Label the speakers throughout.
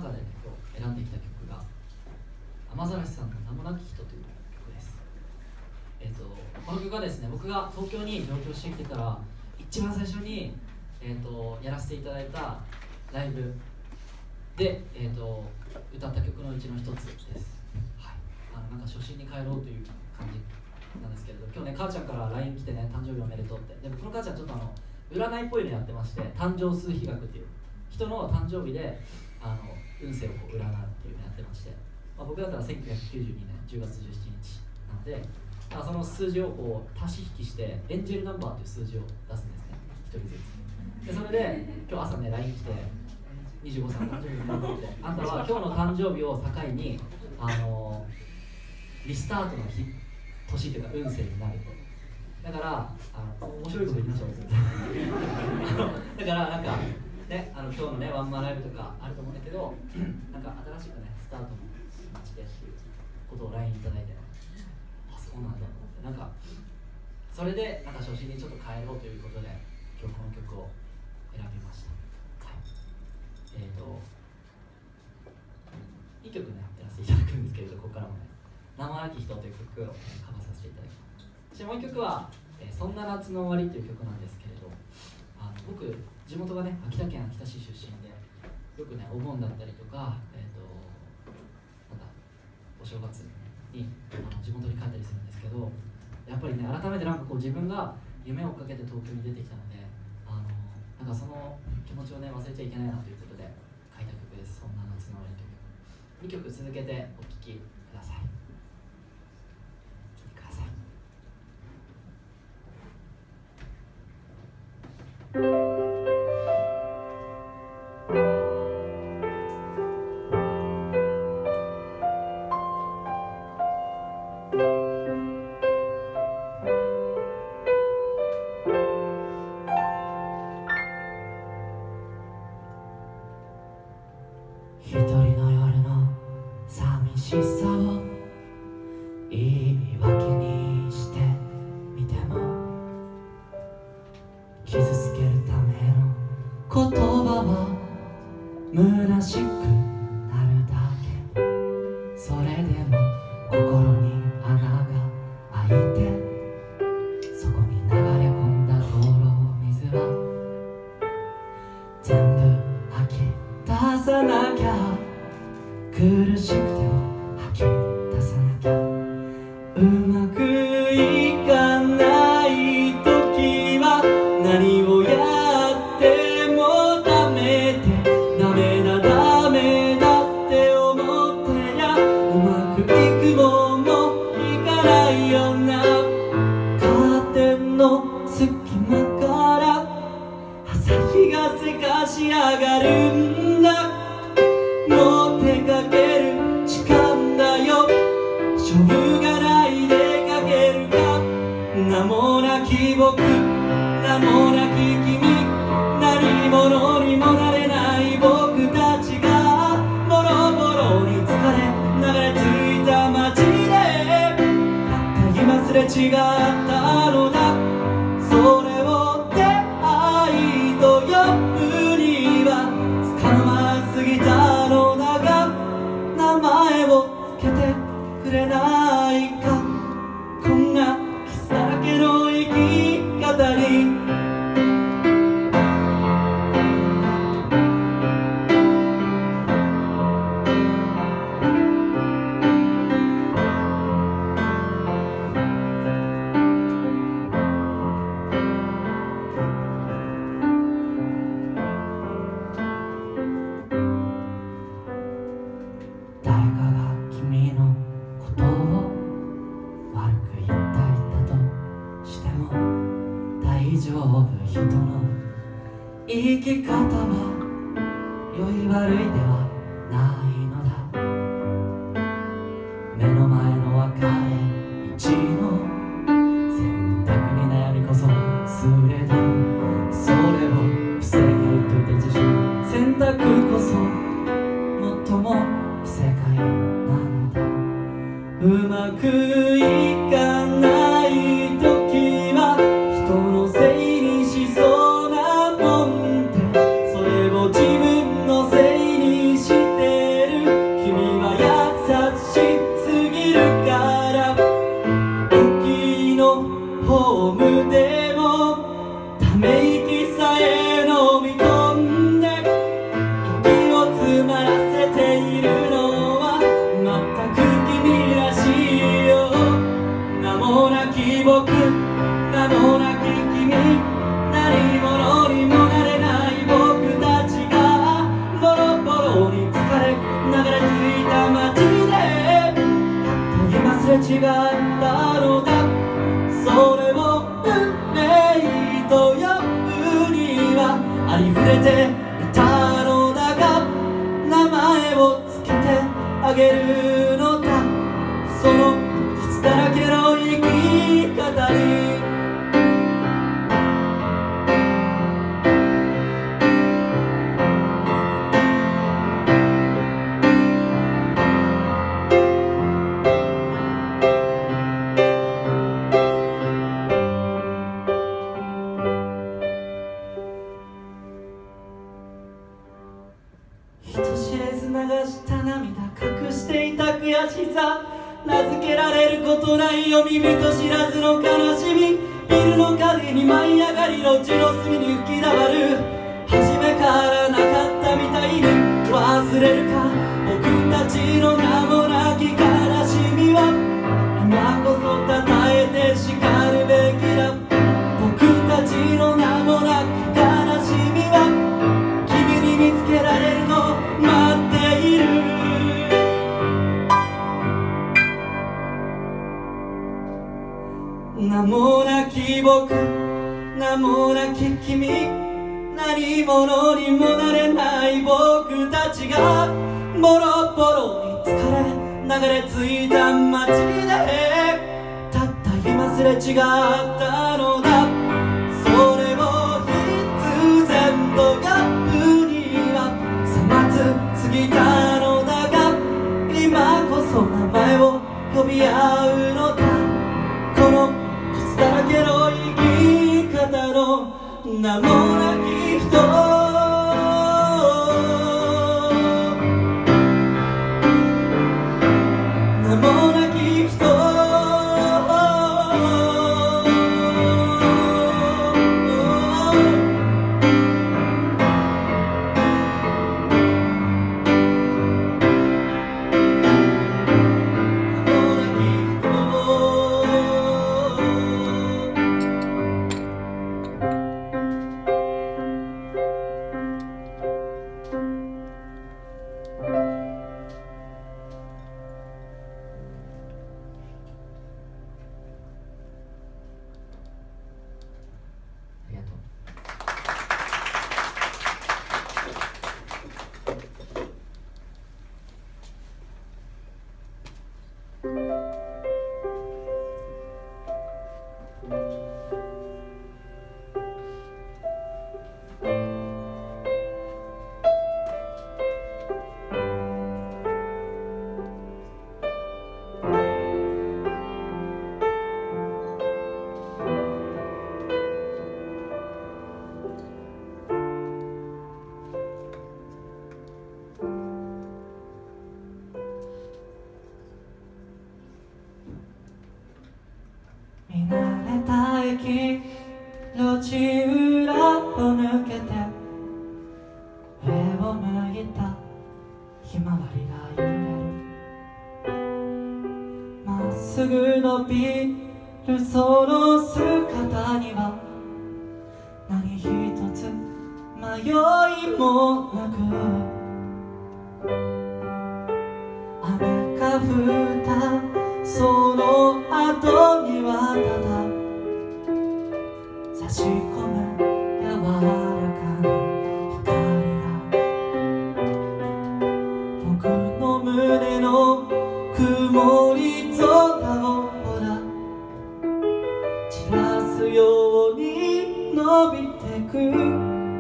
Speaker 1: 中で、ね、今日選んできた曲が雨ざらしさんの名もなき人という曲です。この曲はですね、僕が東京に上京してきてから一番最初に、やらせていただいたライブで、歌った曲のうちの一つです。はい、なんか初心に帰ろうという感じなんですけれど、今日ね、母ちゃんから LINE 来てね、誕生日おめでとうって。でもこの母ちゃんちょっと占いっぽいのやってまして、誕生数比学っていう人の誕生日で運勢をこう占うっていうのやってまして、僕だったら1992年10月17日なので、その数字をこう足し引きしてエンジェルナンバーという数字を出すんですね、一人ずつ。でそれで今日朝ね LINE 来て、25歳の誕生日おめでとうって、あんたは今日の誕生日を境にリスタートの日、年というか運勢になると。だから面白いこと言いましょうだからなんかね、今日のねワンマンライブとかあると思うんだけど、なんか新しくねスタートの街でっていうことを LINE いただいて、そうなんだと思って、なんかそれでなんか初心にちょっと帰ろうということで今日この曲を選びました。はい、2曲ねやらせていただくんですけれど、ここからもね「名もなき人」という曲をカバーさせていただきます。そしてもう1曲は「そんな夏の終わり」という曲なんですけれど、僕地元がね秋田県秋田市出身で、よくねお盆だったりとか、なんだお正月に地元に帰ったりするんですけど、やっぱりね改めてなんかこう自分が夢を追っかけて東京に出てきたので、なんかその気持ちをね忘れちゃいけないなということで書いた曲です。そんな夏の終わりという曲、2曲続けてお聴きください。聴いてください。一人の夜の寂しさを言い訳にしてみても、傷つけるための言葉は虚しくなるだけ。それでも心に穴が開いて、そこに流れ込んだ泥水は全部吐き出さなきゃ、苦しくても吐き出さなきゃ。うまくいかない時は何をやってもダメで、ダメだダメだって思ってりゃ、うまくいくもんもいかないよな。カーテンの隙間から朝日がせかし上がるんだ。もう出かける時間だよ、しょうがない出かけるか。名もなき僕、名もなき君、何者にもなれない僕たちがボロボロに疲れ流れ着いた街で、たった今すれ違ったのだ。それを出会いと呼ぶにはつかの間過ぎたのだが、名前をつけてくれないか。こんな傷だらけの生き方に誰かが君のことを悪く言ったとしても大丈夫。人の生き方は良い悪いではないのだ。目の前の分かれ道の選択に悩みこそすれど、それを防ぐという自身選択こそ最も不正解なのだ。うまくいかない時は人のせいにしそうなもんで、それを自分のせいにしてれ流れ着いた街で今すれ違ったのだ。それを運命と呼ぶにはありふれていたのだが、名前をつけてあげるのだ。その傷だらけの生き方に人知れず流した涙、隠していた悔しさ、名付けられることないよ耳と知らずの悲しみ、ビルの影に舞い上がりの地の隅に吹きだまる、初めからなかったみたいに忘れるか僕たちの名もなき悲しみは、今こそ称えて叱るべきだ。僕たちの名もなき悲しみは君に見つけられるの待っている。名もなき僕、名もなき君、何者にもなれない僕たちがボロボロに疲れ流れ着いた街でたった今すれ違ったのだ。それを必然と呼ぶにはさまつ過ぎたのだが、今こそ名前を呼び合うのだ。この傷だらけの生き方の名もなき人、名もなき人、見慣れた駅路地裏を抜けて上を向いたひまわりが揺れる、まっすぐ伸びるその姿には何一つ迷いもなく、雨が降ったその後にはただ差し込む柔らかな光が僕の胸の曇り空をほら散らすように伸びてく。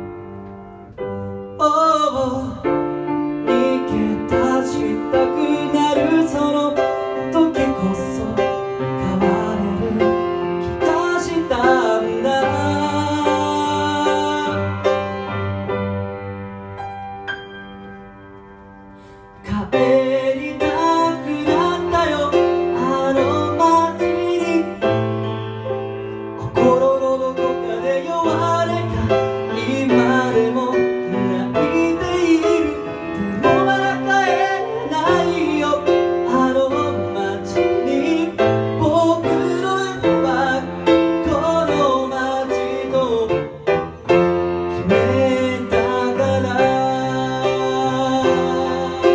Speaker 1: 逃げ出したくなるその時こそ変われる気がしたんだ。帰りたくなったよあの街に、心のどこかで弱音が今でも泣いている。でもまだ帰れないよあの街に、僕の夢はこの街と決めたから。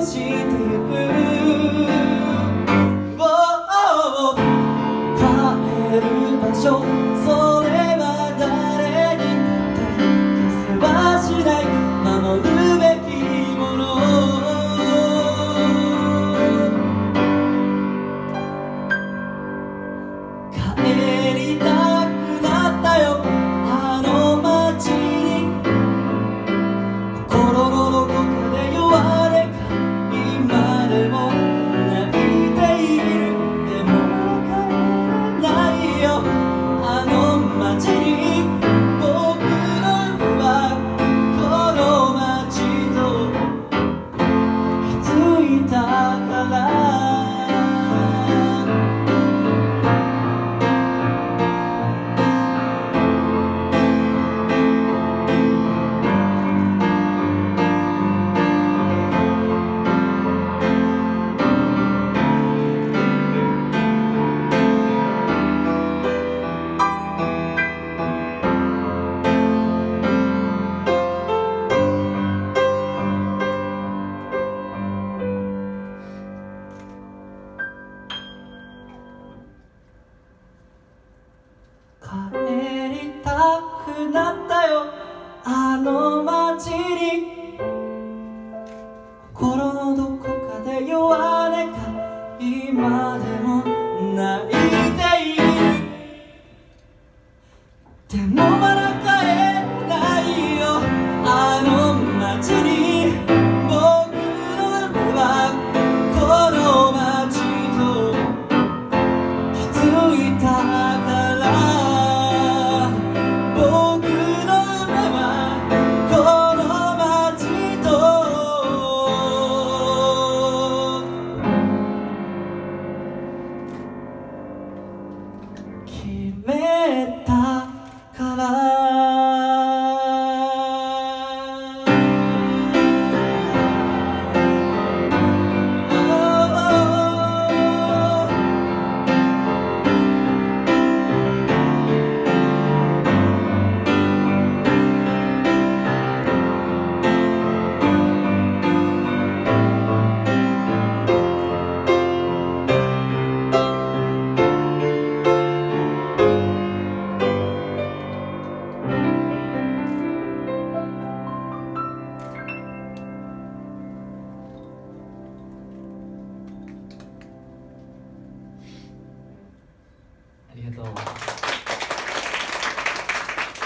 Speaker 1: してゆく